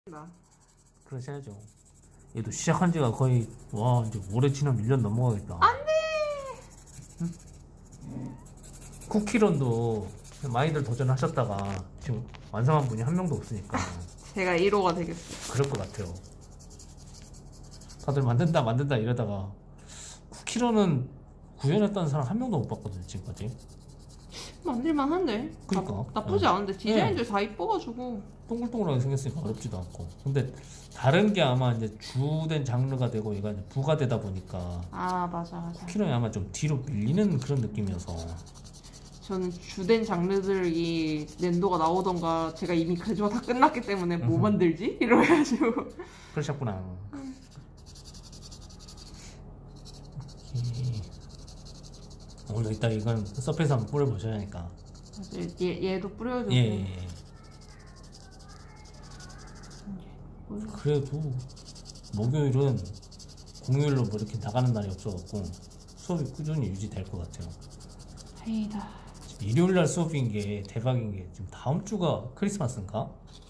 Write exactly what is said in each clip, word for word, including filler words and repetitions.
나. 그러셔야죠. 얘도 시작한 지가 거의 와 이제 올해 지나면 일 년 넘어가겠다. 안돼. 응? 쿠키런도 많이들 도전하셨다가 지금 완성한 분이 한 명도 없으니까 제가 일 호가 되겠어요. 그럴 것 같아요. 다들 만든다 만든다 이러다가 쿠키런은 구현했다는 사람 한 명도 못 봤거든요 지금까지. 만들만 한데. 그러니까 나, 나쁘지 어. 않은데 디자인들 네. 다 이뻐가지고. 동글동글하게 생겼으니까 어렵지도 않고. 근데 다른 게 아마 이제 주된 장르가 되고 얘가 이제 부가되다 보니까 아 맞아 맞아. 쿠키런이 아마 좀 뒤로 밀리는 그런 느낌이어서. 저는 주된 장르들이 랜도가 나오던가 제가 이미 그래도 다 끝났기 때문에 뭐 음흠. 만들지? 이러가지고. 그러셨구나. 음. 오케이. 오늘 이따 이건 서페이스 한번 뿌려보셔야 하니까. 맞아. 얘, 얘도 뿌려주고. 예, 예, 예. 그래도 목요일은 공휴일로 뭐 이렇게 나가는 날이 없어갖고 수업이 꾸준히 유지될 것 같아요. 다행이다. 일요일날 수업인 게 대박인 게 지금 다음 주가 크리스마스인가?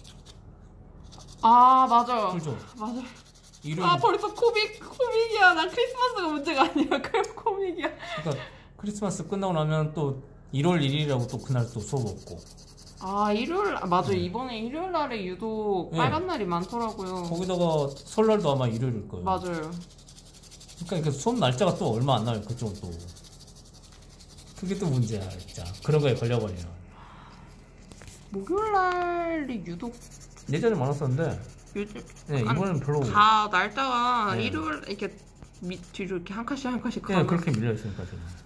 아 맞아. 그죠? 맞아. 일요일. 아 벌써 코믹 코믹이야. 난 크리스마스가 문제가 아니야. 그냥 코믹이야. 그러니까 크리스마스 끝나고 나면 또 일월 일일이라고 또 그날 또 수업 없고. 아 일요일 아, 맞아. 네. 이번에 일요일 날에 유독 네. 빨간 날이 많더라고요. 거기다가 설날도 아마 일요일일 거예요. 맞아요. 그러니까 이게 수업 날짜가 또 얼마 안 나요. 그쪽은 또. 그게 또 문제야 진짜. 그런 거에 걸려버려요. 목요일 날이 유독 예전에 많았었는데 요즘 네, 안- 이번엔 별로. 다 날짜가 네. 일요일 이렇게 밑 뒤로 이렇게 한 칸씩 한 칸씩 네, 가면 그렇게 밀려있으니까 지금.